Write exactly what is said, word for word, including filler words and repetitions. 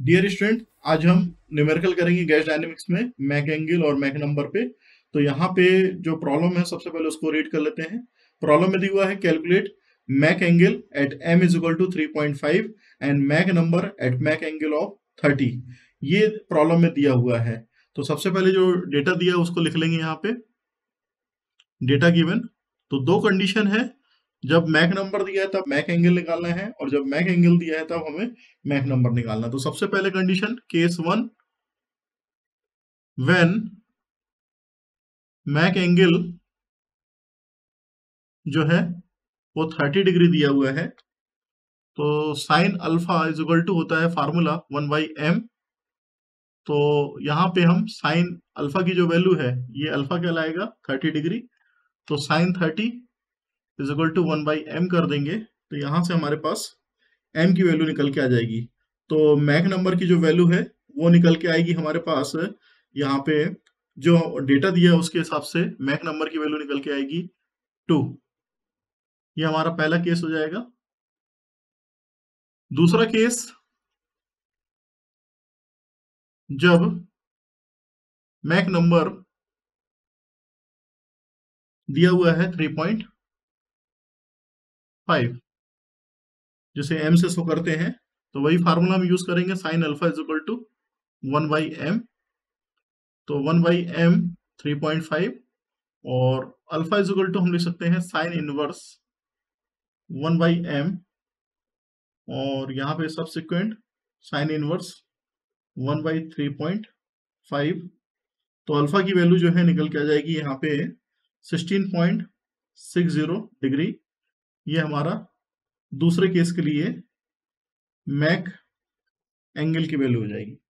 Dear student, आज हम numerical करेंगे गैस डायनेमिक्स में मैक एंगल और मैक नंबर पे। तो यहाँ पे जो प्रॉब्लम है सबसे पहले उसको रीड कर लेते हैं। प्रॉब्लम में दिया हुआ है calculate Mach angle at M is equal to three point five and Mach number at Mach angle of thirty. ये प्रॉब्लम में दिया हुआ है। तो सबसे पहले जो डेटा दिया है उसको लिख लेंगे यहाँ पे। डेटा गिवन, तो दो कंडीशन है। जब मैक नंबर दिया है तब मैक एंगल निकालना है, और जब मैक एंगल दिया है तब हमें मैक नंबर निकालना है। तो सबसे पहले condition case one, when Mach angle जो है वो थर्टी डिग्री दिया हुआ है, तो sine alpha is equal to होता है फार्मूला वन बाई एम। तो यहाँ पे हम साइन अल्फा की जो वैल्यू है ये अल्फा कहलाएगा थर्टी डिग्री। तो sine thirty is equal to one by M कर देंगे, तो यहाँ से हमारे पास एम की वैल्यू निकल के आ जाएगी। तो मैक नंबर की जो वैल्यू है वो निकल के आएगी हमारे पास। यहाँ पे जो डेटा दिया है उसके हिसाब से मैक नंबर की वैल्यू निकल के आएगी टू। ये हमारा पहला केस हो जाएगा। दूसरा केस, जब मैक नंबर दिया हुआ है थ्री पॉइंट फाइव, जिसे एम से शो करते हैं, तो वही फार्मूला हम यूज करेंगे, sine alpha is equal to one by M. तो one by M three point five, और अल्फा इज इक्वल टू हम लिख सकते हैं sine inverse one by M, और यहाँ पे subsequent sine inverse one by three point five. तो अल्फा की वैल्यू जो है निकल के आ जाएगी यहाँ पे sixteen point six zero degree. ये हमारा दूसरे केस के लिए मैक एंगल की वैल्यू हो जाएगी।